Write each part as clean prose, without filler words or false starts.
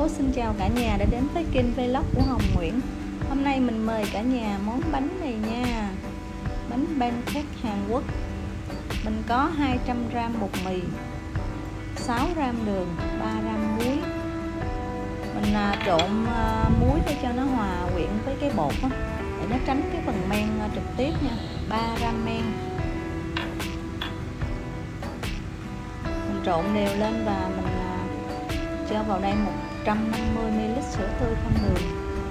Hello, xin chào cả nhà đã đến với kênh vlog của Hồng Nguyễn. Hôm nay mình mời cả nhà món bánh này nha. Bánh pancake Hàn Quốc. Mình có 200g bột mì, 6g đường, 3g muối. Mình trộn muối để cho nó hòa quyện với cái bột đó, để nó tránh cái phần men trực tiếp nha. 3g men. Mình trộn đều lên và mình cho vào đây 150ml sữa tươi không đường.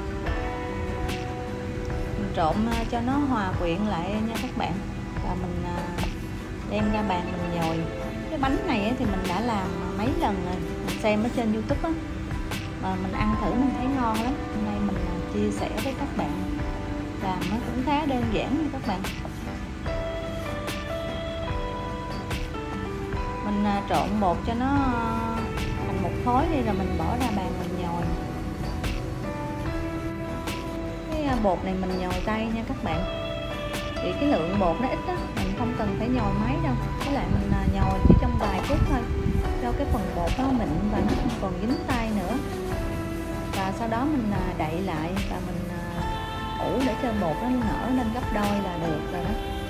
Mình trộn cho nó hòa quyện lại nha các bạn. Và mình đem ra bàn mình nhồi. Cái bánh này thì mình đã làm mấy lần rồi, mình xem ở trên YouTube á, mà mình ăn thử mình thấy ngon lắm. Hôm nay mình chia sẻ với các bạn. Làm nó cũng khá đơn giản nha các bạn. Mình trộn bột cho nó thành một khối đi rồi mình bỏ ra bàn mình nhồi. Cái bột này mình nhồi tay nha các bạn. Vì cái lượng bột nó ít á, mình không cần phải nhồi máy đâu. Với lại mình nhồi chỉ trong vài phút thôi, cho cái phần bột nó mịn và nó không còn dính tay nữa. Và sau đó mình đậy lại và mình ủ để cho bột nó nở lên gấp đôi là được rồi đó.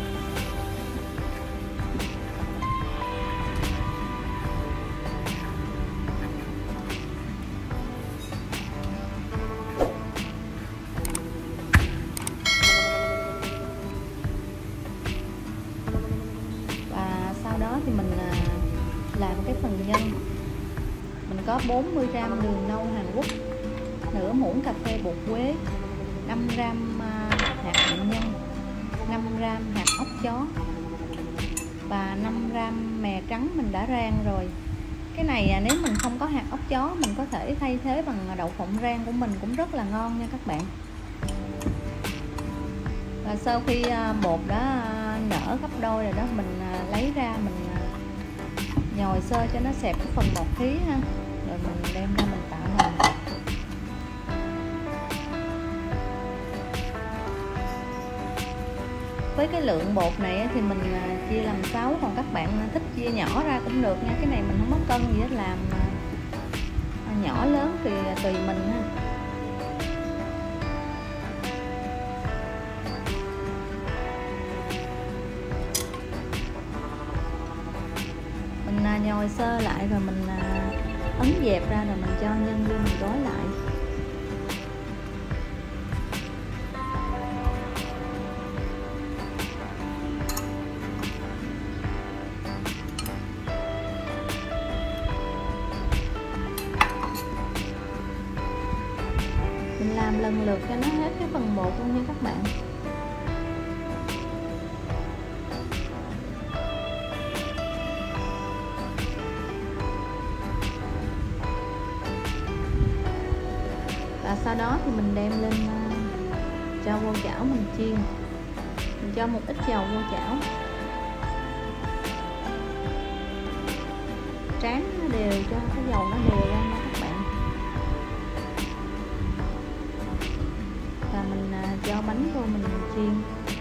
Sau đó thì mình làm cái phần nhân. Mình có 40g đường nâu Hàn Quốc, nửa muỗng cà phê bột quế, 5g hạt hạnh nhân, 5g hạt óc chó và 5g mè trắng mình đã rang rồi. Cái này nếu mình không có hạt óc chó mình có thể thay thế bằng đậu phộng rang của mình cũng rất là ngon nha các bạn. Và sau khi bột đã nở gấp đôi rồi đó, mình lấy ra mình nhồi sơ cho nó xẹp cái phần bọt khí ha, rồi mình đem ra mình tạo hình. Với cái lượng bột này thì mình chia làm 6, còn các bạn thích chia nhỏ ra cũng được nha. Cái này mình không có cân gì hết, làm nhỏ lớn thì tùy mình ha. Mình nhồi sơ lại rồi mình ấn dẹp ra rồi mình cho nhân vô mình gói lại. Mình làm lần lượt cho nó hết cái phần bột luôn nha các bạn. Và sau đó thì mình đem lên cho vô chảo mình chiên. Mình cho một ít dầu vô chảo, tráng nó đều cho cái dầu nó đều ra nha các bạn. Và mình cho bánh vô mình chiên.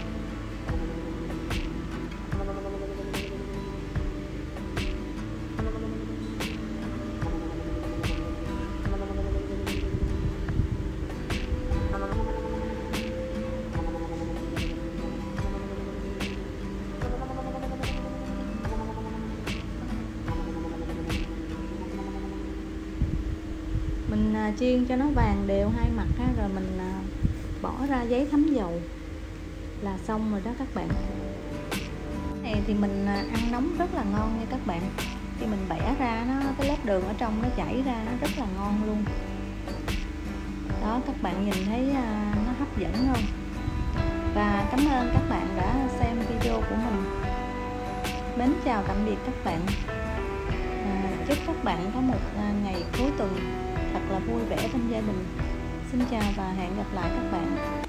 Mình chiên cho nó vàng đều hai mặt ha, rồi mình bỏ ra giấy thấm dầu là xong rồi đó các bạn. Cái này thì mình ăn nóng rất là ngon nha các bạn. Khi mình bẻ ra nó cái lớp đường ở trong nó chảy ra nó rất là ngon luôn. Đó, các bạn nhìn thấy nó hấp dẫn không? Và cảm ơn các bạn đã xem video của mình. Mến chào tạm biệt các bạn. Chúc các bạn có một ngày cuối tuần thật là vui vẻ bên gia đình. Xin chào và hẹn gặp lại các bạn.